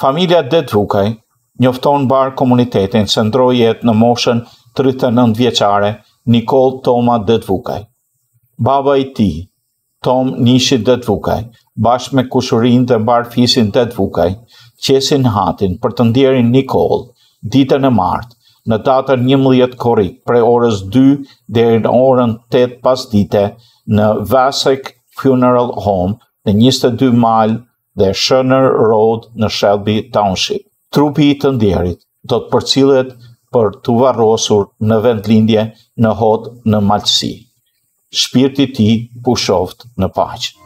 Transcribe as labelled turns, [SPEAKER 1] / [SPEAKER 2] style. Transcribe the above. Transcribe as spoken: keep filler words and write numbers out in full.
[SPEAKER 1] Familja Dedvukaj njofton mbar komunitetin që ndroi jetë në moshën tridhjetë e nëntë vjeçare Nikollë Toma Dedvukaj. Baba i tij, Tom Nishi Dedvukaj, bashkë me kushurinë dhe mbar fisin Dedvukaj, qesin hatin për të ndjerin Nikollë ditën e martë në datën njëmbëdhjetë korrik prej orës dy deri në orën tetë pasdite në Vasek Funeral Home në njëzet e dy Mile dhe Shëner Road në Shelby Township. Trupi i të ndjerit do të përcillet për të varrosur në vendlindje në hot në malësi. Shpirti i tij pushoft në paqe.